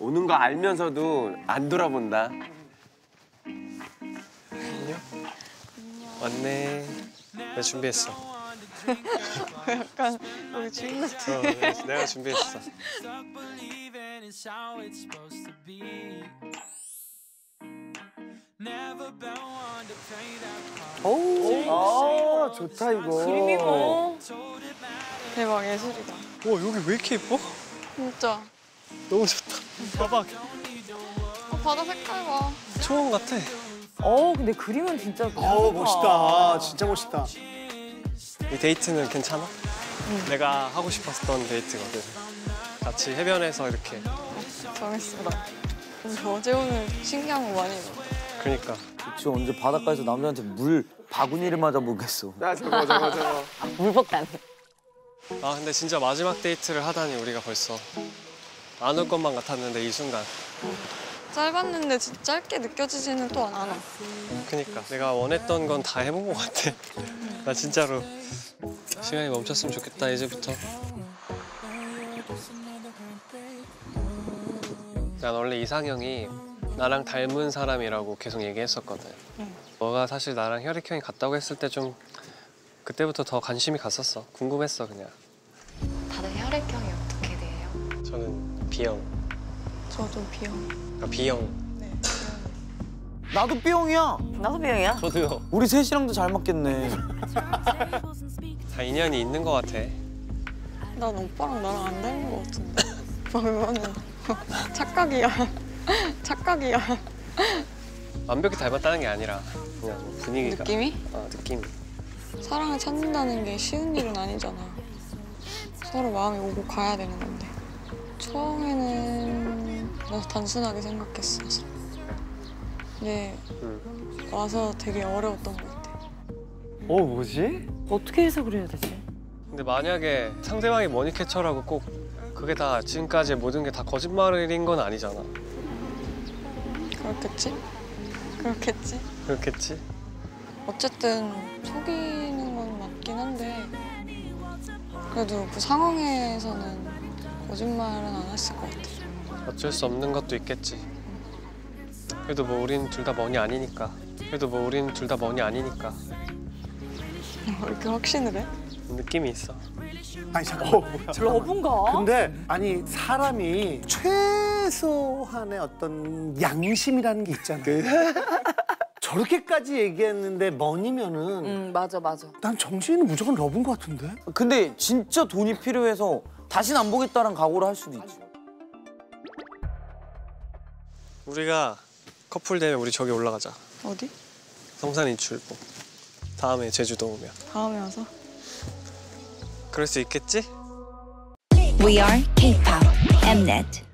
오는 거 알면서도 안 돌아본다. 안녕. 왔네. 내가 준비했어. 약간 우리 주인 같아. 내가 준비했어. 오, 좋다 이거. 그림이 뭐. 대박 예술이다. 와 여기 왜 이렇게 예뻐? 진짜. 너무 좋다. 봐봐. 바다 색깔 봐. 초원 같아. 근데 그림은 진짜 멋있다. 진짜 멋있다. 이 데이트는 괜찮아? 내가 하고 싶었던 데이트거든. 같이 해변에서 이렇게. 정했어 나. 어제 오늘 신기한 거 많이 입었다. 그러니까. 그치, 언제 바닷가에서 남자한테 물 바구니를 맞아 보겠어. 저거. 물폭탄. 아 근데 진짜 마지막 데이트를 하다니 우리가 벌써 안 올 것만 같았는데 이 순간. 짧았는데 진짜 짧게 느껴지지는 또 않아. 그러니까 내가 원했던 건 다 해본 것 같아. 나 진짜로 시간이 멈췄으면 좋겠다 이제부터. 난 원래 이상형이 나랑 닮은 사람이라고 계속 얘기했었거든. 너가 사실 나랑 혈액형이 같다고 했을 때 좀 그때부터 더 관심이 갔었어. 궁금했어 그냥. 다들 혈액형이 어떻게 돼요? 저는 B형. 저도 B형. 그러니까 B형. 네. 나도 B형이야. 나도 B형이야? 저도요. 우리 셋이랑도 잘 맞겠네. 다 인연이 있는 것 같아. 난 오빠랑 나랑 안 닮은 거 같은데. 그거는 착각이야. 착각이야. 완벽히 닮았다는 게 아니라 그냥 분위기가. 느낌이? 느낌이. 사랑을 찾는다는 게 쉬운 일은 아니잖아. 서로 마음이 오고 가야 되는 건데. 처음에는 나 단순하게 생각했어. 근데 와서 되게 어려웠던 것 같아. 뭐지? 어떻게 해석을 해야 되지? 근데 만약에 상대방이 머니캐쳐라고 꼭 그게 다 지금까지의 모든 게 다 거짓말인 건 아니잖아. 그렇겠지? 그렇겠지? 그렇겠지? 어쨌든 속이는 건 맞긴 한데 그래도 그 상황에서는 거짓말은 안 했을 것 같아. 어쩔 수 없는 것도 있겠지. 그래도 뭐 우린 둘 다 머니 아니니까. 그래도 뭐 우린 둘 다 머니 아니니까. 왜 이렇게 확신을 해? 느낌이 있어. 아니 잠깐만. 러브인가? 근데 아니 사람이 최소한의 어떤 양심이라는 게 있잖아. 저렇게까지 얘기했는데 머니면은 맞아. 난 정신이는 무조건 러브인 것 같은데? 근데 진짜 돈이 필요해서 다신 안 보겠다는 각오를 할 수도 있지. 우리가 커플 되면 우리 저기 올라가자. 어디? 성산 인출봉. 다음에 제주도 오면. 다음에 와서? 그럴 수 있겠지? We are K-pop Mnet.